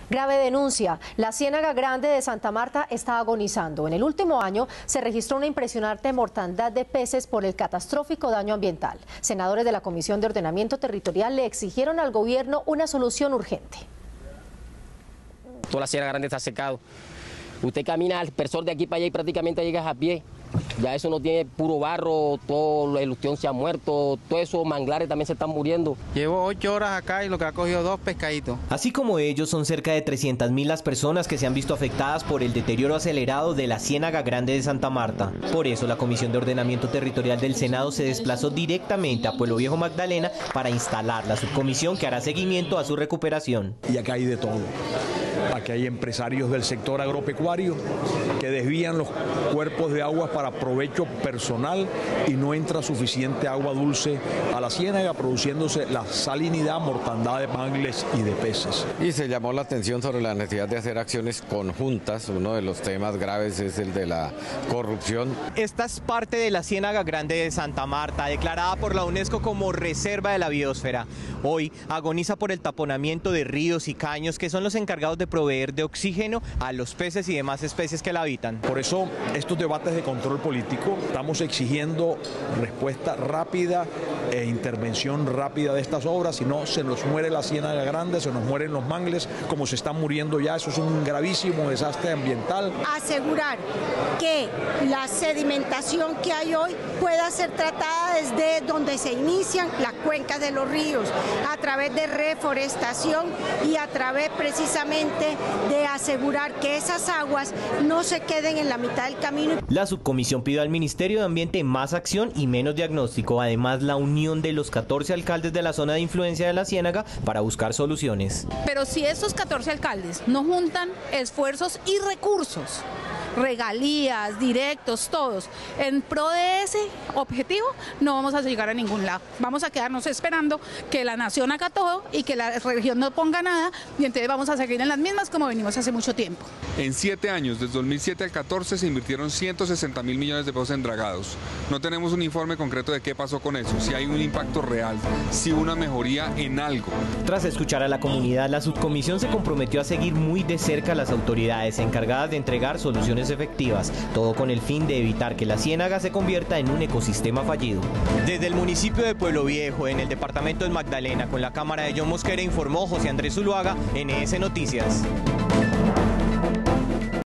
Grave denuncia. La Ciénaga Grande de Santa Marta está agonizando. En el último año se registró una impresionante mortandad de peces por el catastrófico daño ambiental. Senadores de la Comisión de Ordenamiento Territorial le exigieron al gobierno una solución urgente. Toda la Ciénaga Grande está secado. Usted camina al Persol de aquí para allá y prácticamente llegas a pie. Ya eso no tiene puro barro, todo el Ustión se ha muerto, todos esos manglares también se están muriendo. Llevo 8 horas acá y lo que ha cogido 2 pescaditos. Así como ellos, son cerca de 300.000 las personas que se han visto afectadas por el deterioro acelerado de la Ciénaga Grande de Santa Marta. Por eso la Comisión de Ordenamiento Territorial del Senado se desplazó directamente a Pueblo Viejo Magdalena para instalar la subcomisión que hará seguimiento a su recuperación. Y acá hay de todo. Aquí hay empresarios del sector agropecuario que desvían los cuerpos de agua para provecho personal y no entra suficiente agua dulce a la ciénaga, produciéndose la salinidad, mortandad de mangles y de peces. Y se llamó la atención sobre la necesidad de hacer acciones conjuntas. Uno de los temas graves es el de la corrupción. Esta es parte de la Ciénaga Grande de Santa Marta, declarada por la UNESCO como Reserva de la Biosfera. Hoy agoniza por el taponamiento de ríos y caños que son los encargados de proveer de oxígeno a los peces y demás especies que la habitan. Por eso estos debates de control político estamos exigiendo respuesta rápida e intervención rápida de estas obras, si no se nos muere la Ciénaga Grande, se nos mueren los mangles como se están muriendo ya. Eso es un gravísimo desastre ambiental. Asegurar que la sedimentación que hay hoy pueda ser tratada desde donde se inician las cuencas de los ríos, a través de reforestación y a través precisamente de asegurar que esas aguas no se queden en la mitad del camino. La subcomisión pidió al Ministerio de Ambiente más acción y menos diagnóstico, además la unión de los 14 alcaldes de la zona de influencia de la Ciénaga para buscar soluciones. Pero si estos 14 alcaldes no juntan esfuerzos y recursos, regalías, directos, todos, en pro de ese objetivo, no vamos a llegar a ningún lado. Vamos a quedarnos esperando que la nación haga todo y que la región no ponga nada, y entonces vamos a seguir en las mismas como venimos hace mucho tiempo. En 7 años, desde 2007 al 14, se invirtieron 160.000 millones de pesos en dragados. No tenemos un informe concreto de qué pasó con eso, si hay un impacto real, si hubo una mejoría en algo. Tras escuchar a la comunidad, la subcomisión se comprometió a seguir muy de cerca a las autoridades encargadas de entregar soluciones efectivas, todo con el fin de evitar que la ciénaga se convierta en un ecosistema fallido. Desde el municipio de Pueblo Viejo, en el departamento del Magdalena, con la cámara de John Mosquera, informó José Andrés Zuluaga, NS Noticias.